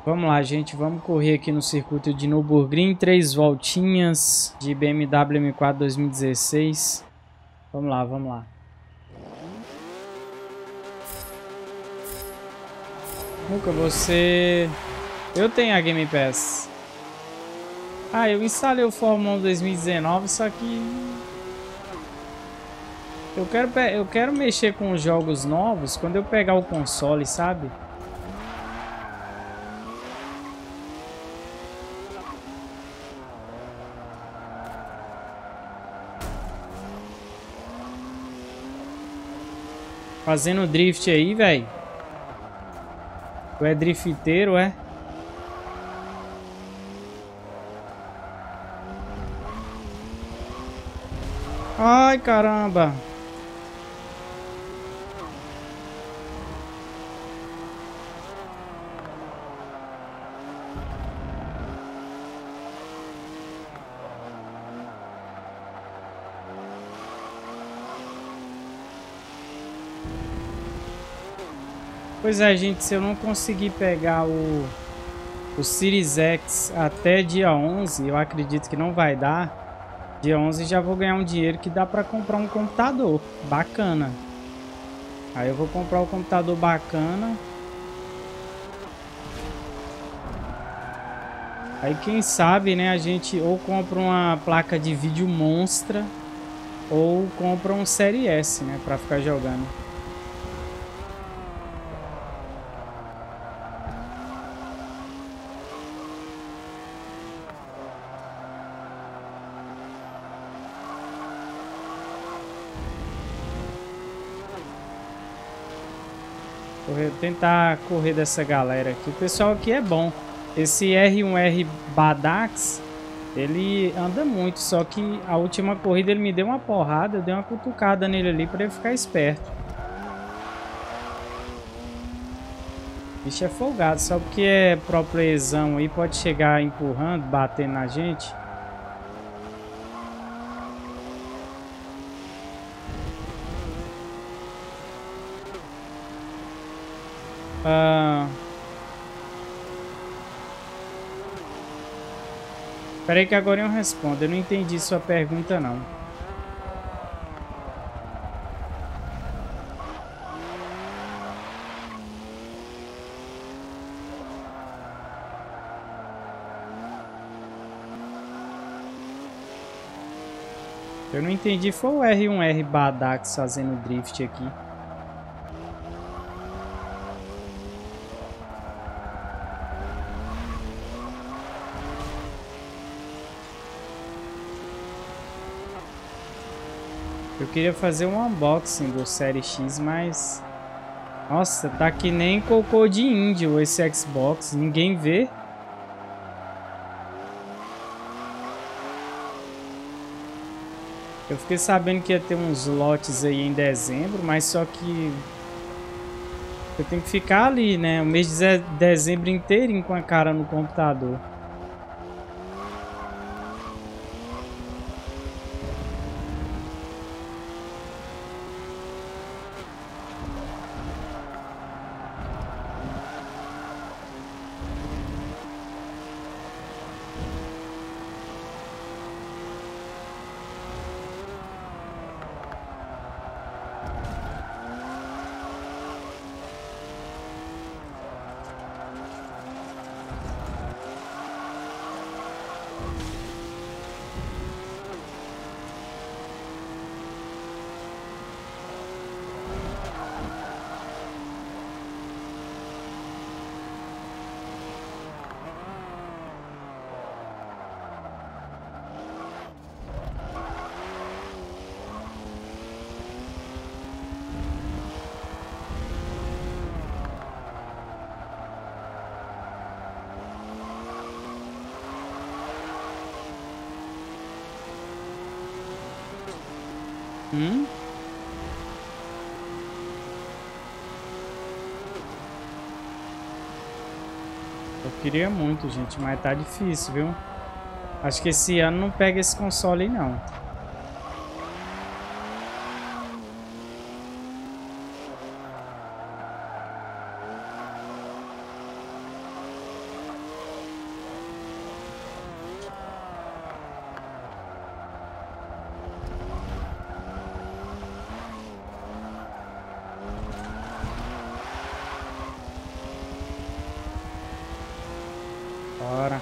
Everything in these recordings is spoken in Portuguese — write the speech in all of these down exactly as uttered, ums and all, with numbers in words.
Vamos lá, gente. Vamos correr aqui no circuito de Nürburgring. Três voltinhas de B M W M quatro dois mil e dezesseis. Vamos lá, vamos lá. Nunca você... Eu tenho a Game Pass. Ah, eu instalei o Fórmula um dois mil e dezenove, só que... Eu quero, eu quero mexer com os jogos novos quando eu pegar o console, sabe? Fazendo drift aí, velho. Tu é drifteiro, é? Ai, caramba. Pois é, gente, se eu não conseguir pegar o, o Series X até dia onze, eu acredito que não vai dar. Dia onze já vou ganhar um dinheiro que dá pra comprar um computador bacana. Aí eu vou comprar um computador bacana. Aí quem sabe, né, a gente ou compra uma placa de vídeo monstra ou compra um Série S, né, pra ficar jogando. Correr, tentar correr dessa galera aqui. O pessoal aqui é bom. Esse R um R Badax, ele anda muito, só que a última corrida ele me deu uma porrada, eu dei uma cutucada nele ali para ele ficar esperto. O bicho é folgado, só porque é pro playzão aí, pode chegar empurrando, batendo na gente. Ah... Espera aí que agora eu respondo. Eu não entendi sua pergunta, não. Eu não entendi. Foi o R um R Badax fazendo drift aqui. Eu queria fazer um unboxing do Série X, mas... Nossa, tá que nem cocô de índio esse Xbox. Ninguém vê. Eu fiquei sabendo que ia ter uns lotes aí em dezembro, mas só que... Eu tenho que ficar ali, né? O mês de dezembro inteirinho com a cara no computador. Hum? Eu queria muito, gente, mas tá difícil, viu? Acho que esse ano não pega esse console aí, não. Bora.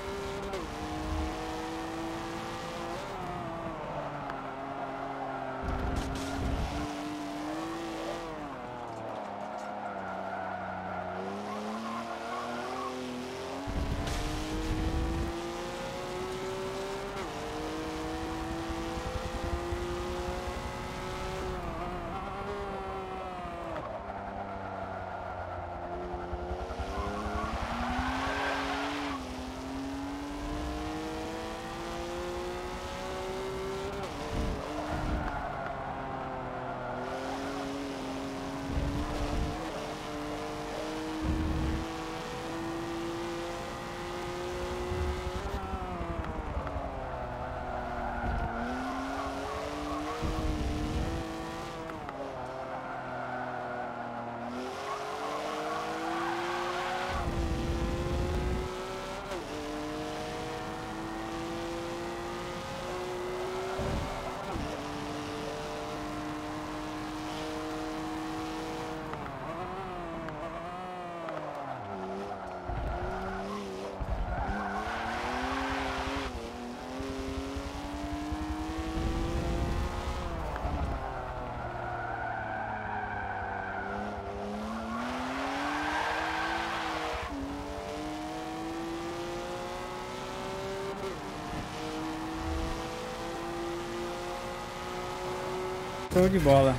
Show de bola.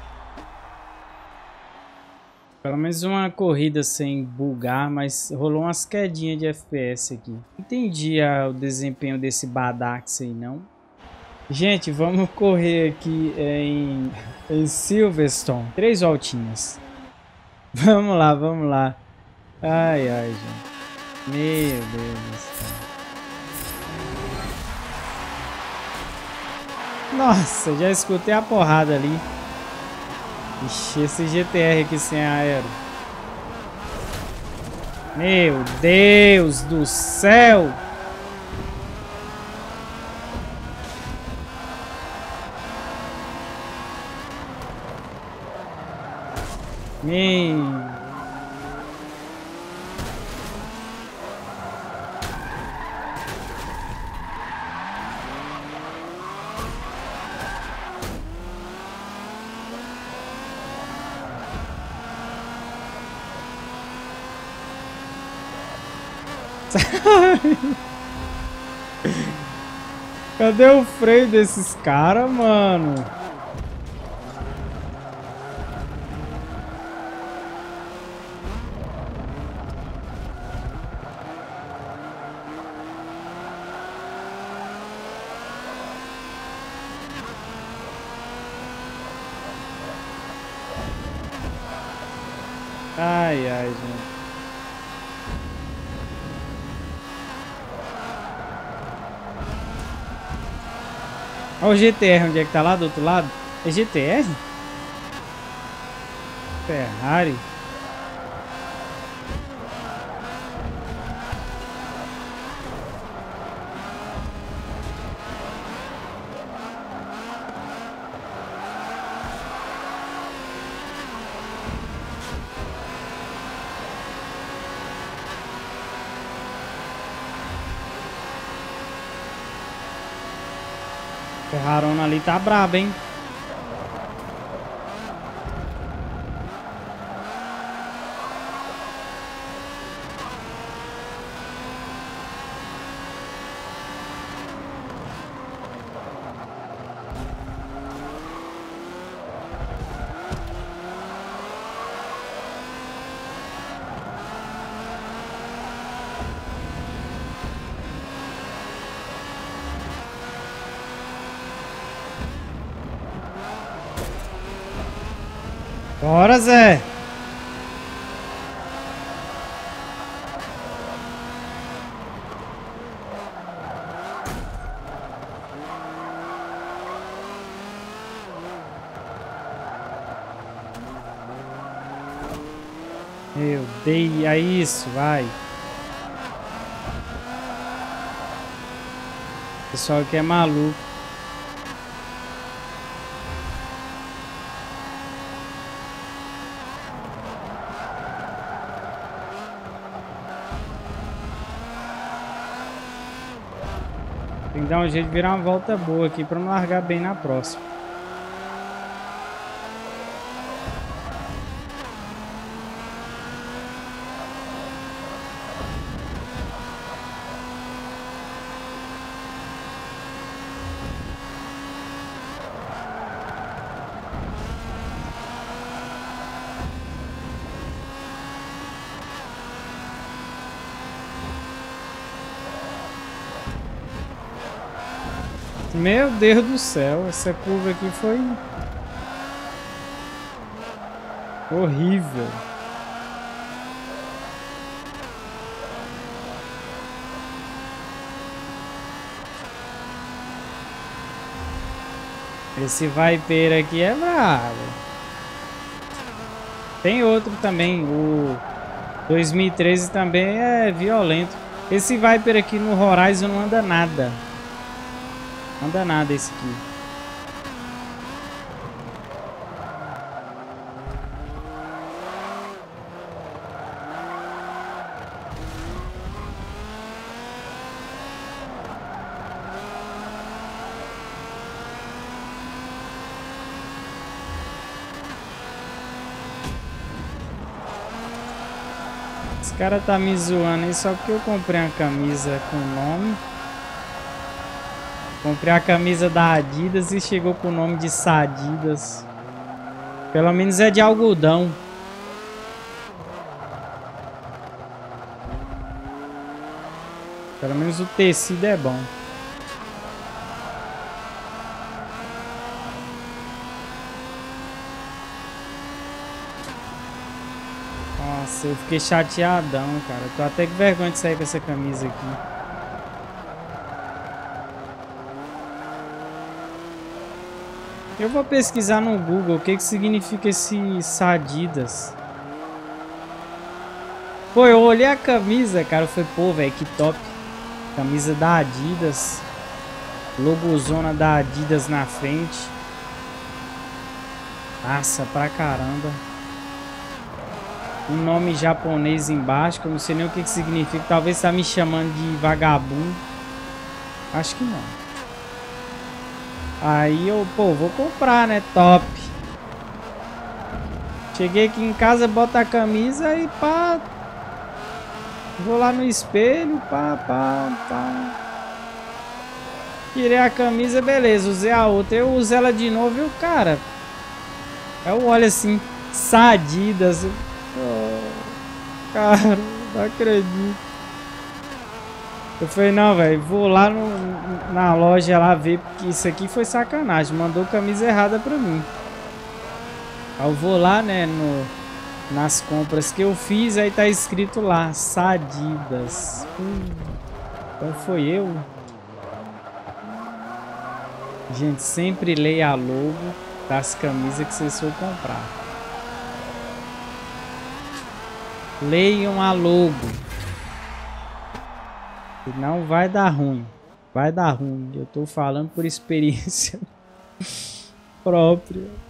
Pelo menos uma corrida sem bugar, mas rolou umas quedinhas de F P S aqui. Entendi a, o desempenho desse Badax aí, não. Gente, vamos correr aqui em, em Silverstone. Três voltinhas. Vamos lá, vamos lá. Ai, ai, gente. Meu Deus do céu. Nossa, já escutei a porrada ali. Ixi, esse G T R aqui sem aero. Meu Deus do céu. Meu... Cadê o freio desses caras, mano? Ai, ai, gente. Olha o G T R, onde é que tá lá do outro lado? É G T R? Ferrari. Ferrarona ali tá braba, hein? Bora, Zé! Meu Deus, é isso, vai! O pessoal aqui é maluco. Tem que dar um jeito de virar uma volta boa aqui pra não largar bem na próxima. Meu Deus do céu, essa curva aqui foi horrível. Esse Viper aqui é brabo. Tem outro também, o dois mil e treze também é violento. Esse Viper aqui no Horizon não anda nada. Não anda nada esse aqui. Esse cara tá me zoando aí só porque eu comprei uma camisa com nome. Comprei a camisa da Adidas e chegou com o nome de Sadidas. Pelo menos é de algodão. Pelo menos o tecido é bom. Nossa, eu fiquei chateadão, cara. Tô até com vergonha de sair com essa camisa aqui. Eu vou pesquisar no Google o que que significa esse Sadidas. Pô, eu olhei a camisa, cara, eu falei, pô, velho, que top. Camisa da Adidas. Logozona da Adidas na frente. Massa pra caramba. Um nome japonês embaixo, que eu não sei nem o que que significa. Talvez tá me chamando de vagabundo. Acho que não. Aí eu, pô, vou comprar, né? Top. Cheguei aqui em casa, boto a camisa e pá. Vou lá no espelho, pá, pá, pá. Tirei a camisa, beleza. Usei a outra. Eu usei ela de novo e o cara. Eu olho assim, Sadidas. Oh, cara, não acredito. Eu falei, não, velho, vou lá no, na loja lá ver, porque isso aqui foi sacanagem. Mandou camisa errada pra mim. Aí eu vou lá, né, no, nas compras que eu fiz, aí tá escrito lá, Sadidas. Hum, então foi eu. Gente, sempre leia a logo das camisas que vocês for comprar. Leiam a logo. Não vai dar ruim. Vai dar ruim. Eu tô falando por experiência própria.